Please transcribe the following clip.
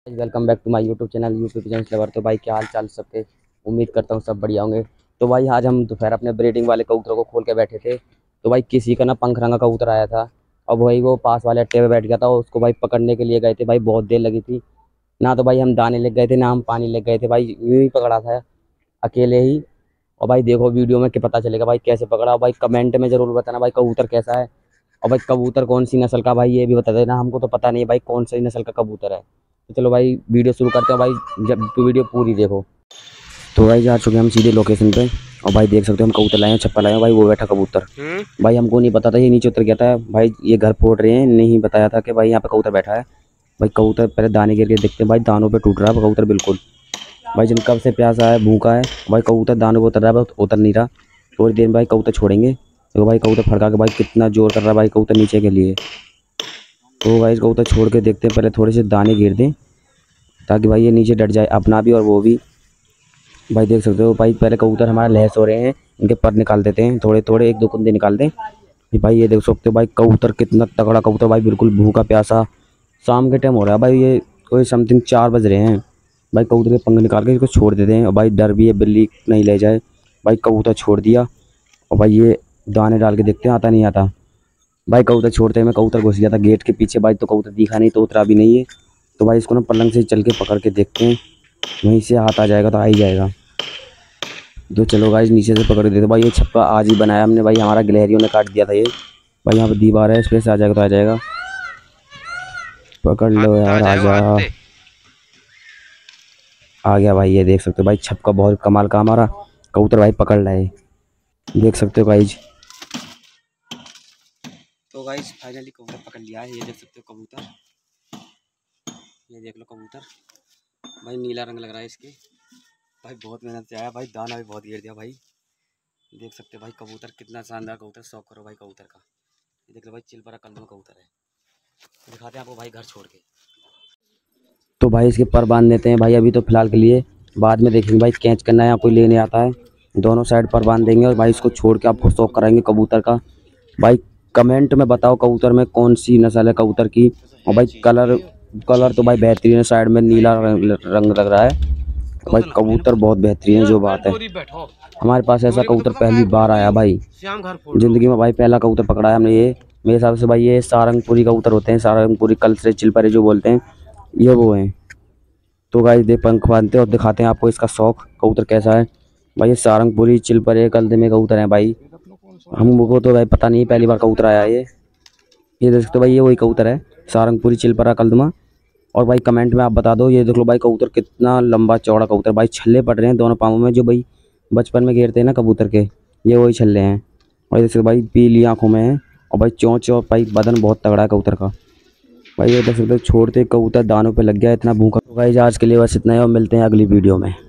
Welcome back to my YouTube channel lover. तो भाई क्या हाल चाल सबके, उम्मीद करता हूँ सब बढ़िया होंगे। तो भाई आज हम दोपहर अपने ब्रीडिंग वाले कबूतरों को खोल के बैठे थे। तो भाई किसी का ना पंख रंगा कबूतर आया था। अब भाई वो पास वाले अट्टे पे बैठ गया था और उसको भाई पकड़ने के लिए गए थे। भाई बहुत देर लगी थी ना, तो भाई हम दाने लग गए थे ना हम पानी लग गए थे। भाई यूं ही पकड़ा था अकेले ही। और भाई देखो वीडियो में क्या पता चलेगा भाई कैसे पकड़ा। भाई कमेंट में जरूर बताना भाई कबूतर कैसा है, और भाई कबूतर कौन सी नस्ल का भाई ये भी बता देना। हमको तो पता नहीं है भाई कौन सी नस्ल का कबूतर है। तो चलो भाई वीडियो शुरू करते हैं भाई, जब वीडियो पूरी देखो। तो भाई जा चुके हैं हम सीधे लोकेशन पे, और भाई देख सकते हो हम कबूतर लाए हैं, छप्पा लाए हैं भाई, वो बैठा कबूतर। भाई हमको नहीं पता था ये नीचे उतर गया था। भाई ये घर फोड़ रहे हैं, नहीं बताया था कि भाई यहाँ पे कबूतर बैठा है। भाई कबूतर पहले दाने गिर के देखते हैं, भाई दानों पे टूट रहा है कबूतर बिल्कुल। भाई जिन कब से प्यासा है भूखा है। भाई कबूतर दानों पे उतर रहा है, उतर नहीं रहा। थोड़ी देर में भाई कबूतर छोड़ेंगे। तो भाई कबूतर फड़का के भाई कितना जोर कर रहा है भाई कबूतर नीचे के लिए। तो भाई कबूतर छोड़ के देखते हैं, पहले थोड़े से दाने गिर दें ताकि भाई ये नीचे डट जाए, अपना भी और वो भी। भाई देख सकते हो भाई पहले कबूतर हमारे लहस हो रहे हैं, इनके पर निकाल देते हैं थोड़े थोड़े, एक दो कुंदे निकाल दें। भाई ये देख सकते हो भाई कबूतर कितना तगड़ा कबूतर, भाई बिल्कुल भूखा प्यासा। शाम के टाइम हो रहा है भाई, ये कोई समथिंग 4 बज रहे हैं। भाई कबूतर के पंख निकाल के इसको छोड़ देते हैं, और भाई डर भी है बिल्ली नहीं ले जाए। भाई कबूतर छोड़ दिया, और भाई ये दाने डाल के देखते हैं आता नहीं आता। भाई कबूतर छोड़ते हैं, मैं कबूतर घुस गया था गेट के पीछे। भाई तो कबूतर दिखा नहीं, तो उतरा भी नहीं है। तो भाई इसको ना पलंग से चल के पकड़ के देखते हैं, वहीं से हाथ आ जाएगा तो आ ही जाएगा। तो चलो गाइस नीचे से पकड़ देते। भाई ये छप्पा आज ही बनाया हमने, भाई हमारा गिलहरियों ने काट दिया था ये। भाई यहाँ पे दीवार है, इस पे से आ जाएगा तो आ जाएगा। पकड़ लो यार, आ जा। आ गया भाई, ये देख सकते हो भाई छप्पा बहुत कमाल का हमारा कबूतर भाई पकड़ रहा है, देख सकते हो गाइस। तो गाइस फाइनली कबूतर पकड़ लिया है, ये देख सकते हो कबूतर, ये देख लो कबूतर। भाई नीला रंग लग रहा है इसके। भाई बहुत मेहनत से आया भाई, दाना भी बहुत गिर दिया भाई। देख सकते हो भाई कबूतर कितना शानदार कबूतर, शौक करो भाई कबूतर का। ये देख लो भाई चिलपरा कलम कबूतर है, दिखाते हैं आपको भाई घर छोड़ के। तो भाई इसके पर बांध देते हैं भाई अभी तो फिलहाल के लिए, बाद में देखेंगे भाई कैच करना है या कोई लेने आता है। दोनों साइड पर बांध देंगे और भाई इसको छोड़ के आपको शौक कराएंगे कबूतर का। भाई कमेंट में बताओ कबूतर में कौन सी नस्ल है कबूतर की। और भाई कलर तो भाई बेहतरीन है, साइड में नीला रंग लग रहा है। भाई कबूतर बहुत बेहतरीन है, जो बात है हमारे पास ऐसा कबूतर पहली बार आया भाई जिंदगी में। भाई पहला कबूतर पकड़ा है हमने ये, मेरे हिसाब से भाई ये सारंगपुरी कबूतर होते हैं, सारंगपुरी कलसरे चिलपरे जो बोलते हैं, ये वो हैं। तो गाइस दे पंख बांधते हैं और दिखाते हैं आपको इसका शौक कबूतर कैसा है। भाई ये सारंगपुरी चिलपरे कलदे में कबूतर हैं भाई, हमको तो भाई पता नहीं, पहली बार कबूतर आया है ये देख सकते हो भाई, ये वही कबूतर है सारंगपुरी चिलपरा कलदमा। और भाई कमेंट में आप बता दो, ये देख लो भाई कबूतर कितना लंबा चौड़ा कबूतर। भाई छल्ले पड़ रहे हैं दोनों पाँवों में, जो भाई बचपन में घेरते हैं ना कबूतर के, ये वही छल्ले हैं। और देख सकते भाई पीली आँखों में है, और भाई चोंच और भाई बदन बहुत तगड़ा है कबूतर का। भाई ये देख सकते हो छोड़ते कबूतर दानों पे लग गया इतना भूखा। तो भाई आज के लिए बस इतना ही, और मिलते हैं अगली वीडियो में।